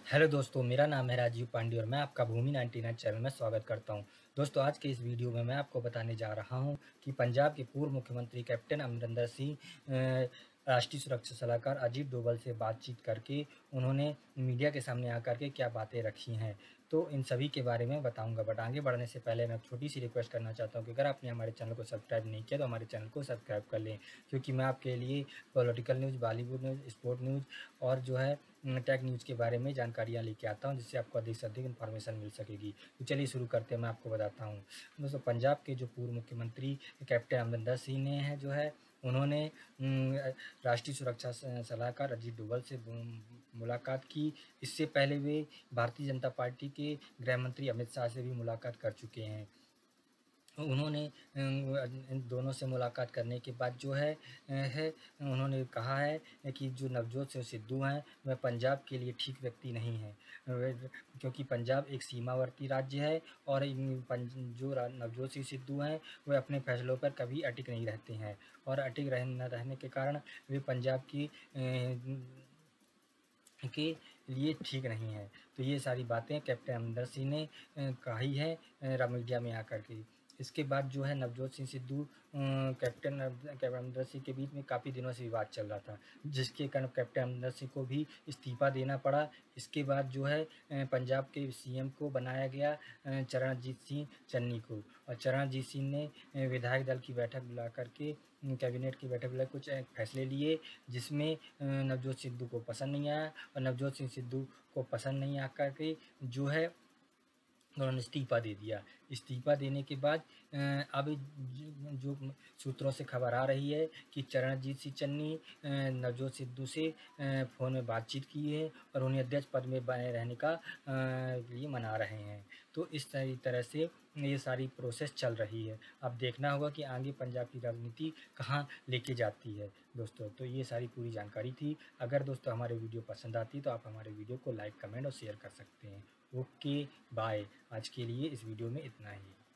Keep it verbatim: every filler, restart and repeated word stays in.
Hello दोस्तों, मेरा नाम है राजीव पांडे और मैं आपका भूमि नाइन्टी नाइन चैनल में स्वागत करता हूं। दोस्तों, आज के इस वीडियो में मैं आपको बताने जा रहा हूं कि पंजाब के पूर्व मुख्यमंत्री कैप्टन अमरिंदर सिंह अ, राष्ट्रीय सुरक्षा सलाहकार अजीत डोभाल से बातचीत करके उन्होंने मीडिया के सामने आकर के क्या बातें रखी हैं। तो इन सभी के बारे में बताऊंगा। बट आगे बढ़ने से पहले मैं एक छोटी सी रिक्वेस्ट करना चाहता हूं कि अगर आपने हमारे चैनल को सब्सक्राइब नहीं किया तो हमारे चैनल को सब्सक्राइब कर लें, क्योंकि मैं आपके लिए political news, Bollywood news, sport news और जो है टेक न्यूज़ के बारे में जानकारियाँ लेके आता हूँ, जिससे आपको अधिक से अधिक इन्फॉर्मेशन मिल सकेगी। तो चलिए शुरू करते हैं, मैं आपको बताता हूँ। दोस्तों, पंजाब के जो पूर्व मुख्यमंत्री कैप्टन अमरिंदर सिंह ने है जो है उन्होंने राष्ट्रीय सुरक्षा सलाहकार अजीत डोभाल से मुलाकात की। इससे पहले वे भारतीय जनता पार्टी के गृह मंत्री अमित शाह से भी मुलाकात कर चुके हैं। उन्होंने इन दोनों से मुलाकात करने के बाद जो है है उन्होंने कहा है कि जो नवजोत सिंह सिद्धू हैं वह पंजाब के लिए ठीक व्यक्ति नहीं हैं, क्योंकि पंजाब एक सीमावर्ती राज्य है और जो नवजोत सिंह सिद्धू हैं वह अपने फैसलों पर कभी अटिक नहीं रहते हैं और अटिक रह न रहने के कारण वे पंजाब की के लिए ठीक नहीं है। तो ये सारी बातें कैप्टन अमरिंदर सिंह ने कही है मीडिया में आकर के। इसके बाद जो है नवजोत सिंह सिद्धू कैप्टन कैप्टन अमरिंदर सिंह के बीच में काफ़ी दिनों से विवाद चल रहा था, जिसके कारण कैप्टन अमरिंदर सिंह को भी इस्तीफा देना पड़ा। इसके बाद जो है पंजाब के सीएम को बनाया गया चरणजीत सिंह चन्नी को, और चरणजीत सिंह ने विधायक दल की बैठक बुला करके कैबिनेट की बैठक बुला कुछ फैसले लिए, जिसमें नवजोत सिद्धू को पसंद नहीं आया और नवजोत सिंह सिद्धू को पसंद नहीं आकर के जो है उन्होंने इस्तीफ़ा दे दिया। इस्तीफ़ा देने के बाद अब जो सूत्रों से खबर आ रही है कि चरणजीत सिंह चन्नी नवजोत सिद्धू से फ़ोन में बातचीत की है और उन्हें अध्यक्ष पद में बने रहने का लिए मना रहे हैं। तो इस तरह से ये सारी प्रोसेस चल रही है। अब देखना होगा कि आगे पंजाब की राजनीति कहाँ लेके जाती है दोस्तों। तो ये सारी पूरी जानकारी थी। अगर दोस्तों हमारे वीडियो पसंद आती है तो आप हमारे वीडियो को लाइक, कमेंट और शेयर कर सकते हैं। Okay bye. आज के लिए इस वीडियो में इतना ही।